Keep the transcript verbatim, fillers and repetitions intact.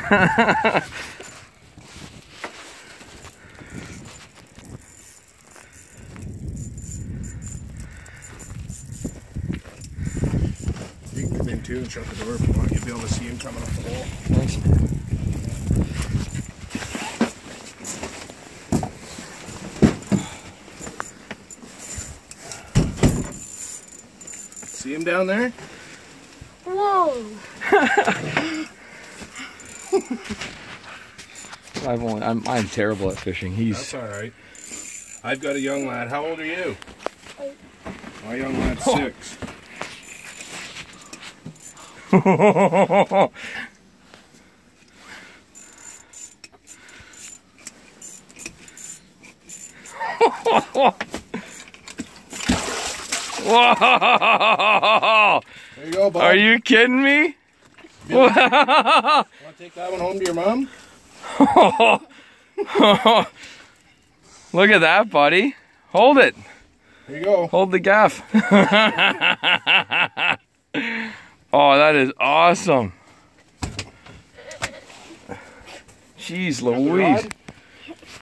You can come in too and shut the door if you want. You'll be able to see him coming up the hole. Thanks, man. See him down there? Whoa! I've only, I'm, I'm terrible at fishing. He's. That's all right. I've got a young lad. How old are you? Eight. My young lad's six. Whoa! There you go, bud. Are you kidding me? Want to take that one home to your mom? Look at that, buddy. Hold it. There you go. Hold the gaff. Oh, that is awesome. Jeez Louise.